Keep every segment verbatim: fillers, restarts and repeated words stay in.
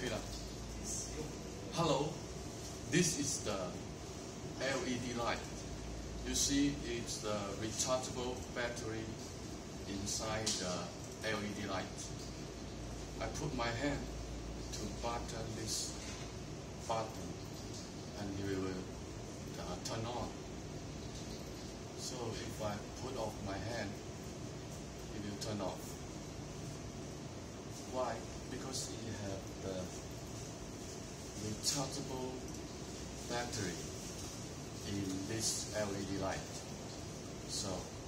了。Hello, this is the L E D light. You see, it's the rechargeable battery inside the L E D light. I put my hand to button this button, and it will uh, turn on. So if I put off my hand, it will turn off. Why? Because it has the rechargeable battery in this L E D light. So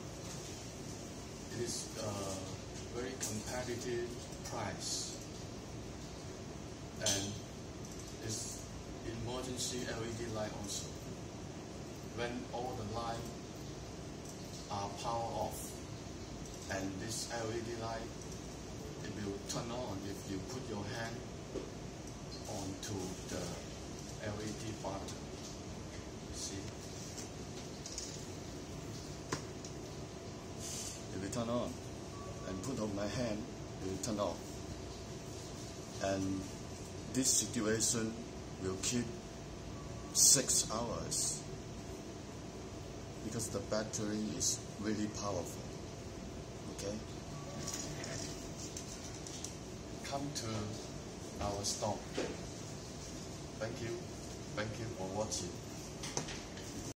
it is a very competitive price, and it's emergency L E D light also. When all the lights are power off, and this L E D light, it will turn on if you put your hand onto the L E D button. See? It will turn on, and put on my hand, it will turn off. And this situation will keep six hours because the battery is really powerful. Okay? Come to our store. Thank you. Thank you for watching.